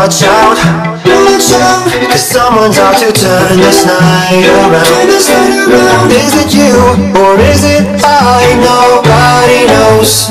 watch out, cause someone's out to turn this night around. Is it you, or is it I? Nobody knows.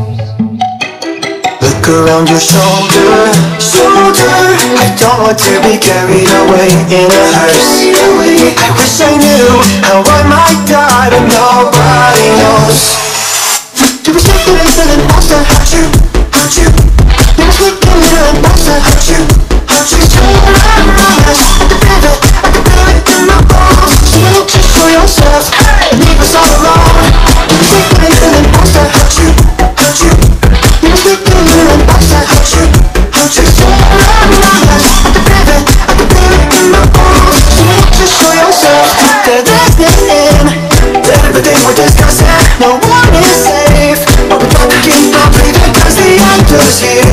Look around your shoulder. I don't want to be carried away in a hearse. I wish I knew how I might die, but nobody knows. You were sleeping in an imposter, hurt you. You were sleeping in an imposter, hurt you. At the river, I can feel it in my bones. So you need to show yourself and leave us all alone. You were sleeping in an imposter, hurt you. You were sleeping in an imposter, hurt you. At the river, I can feel it in my bones. So you need to show yourself. They're listening to everything we're discussing. No one is safe, but we got to keep on breathing, cause the end is here.